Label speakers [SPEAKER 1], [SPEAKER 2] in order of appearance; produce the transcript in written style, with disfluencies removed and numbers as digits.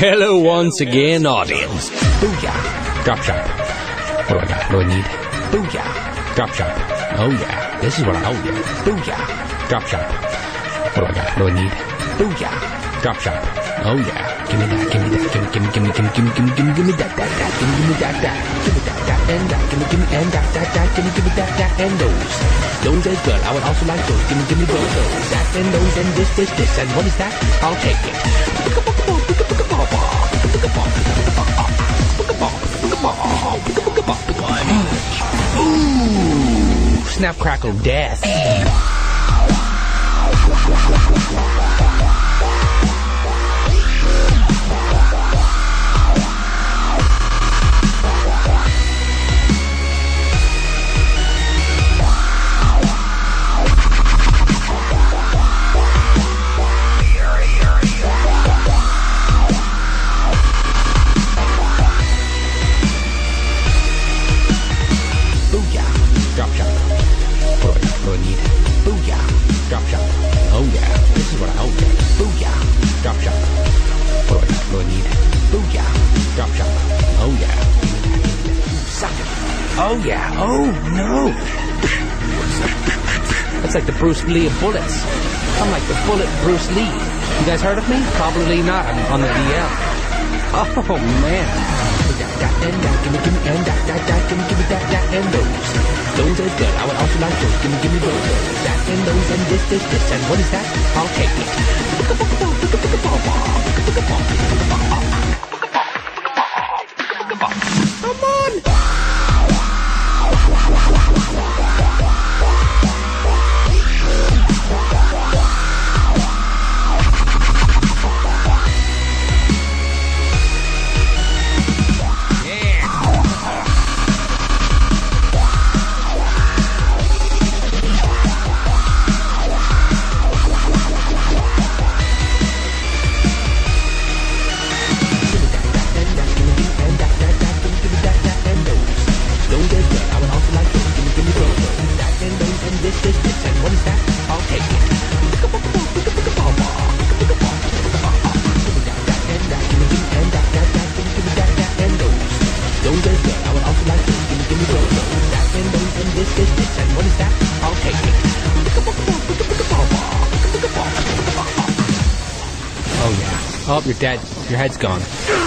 [SPEAKER 1] Hello once again, audience.
[SPEAKER 2] Booyah.
[SPEAKER 1] Drop shop. What do I got? What do I need?
[SPEAKER 2] Booyah.
[SPEAKER 1] Drop shop. Oh yeah, this is what I owe you.
[SPEAKER 2] Booyah.
[SPEAKER 1] Drop shop. What do I got? What do I need?
[SPEAKER 2] Booyah.
[SPEAKER 1] Drop shop. Oh yeah. Give me that, give me that, give me that,
[SPEAKER 2] Give me that, and that, give me and that, give me that, and those. Those as well, I would also like those. Give me those, that and those, and this, and what is that? I'll take it. Ooh, snap, crackle, death. Oh yeah, oh no. That's like the Bruce Lee of bullets. I'm like the bullet Bruce Lee. You guys heard of me? Probably not. I'm on the DL. Oh man. Give me that, and those. Those are good. I would also like those. Give me those. That and those, and this, and what is that? I'll take it. Come on. Oh, you're dead. Your head's gone.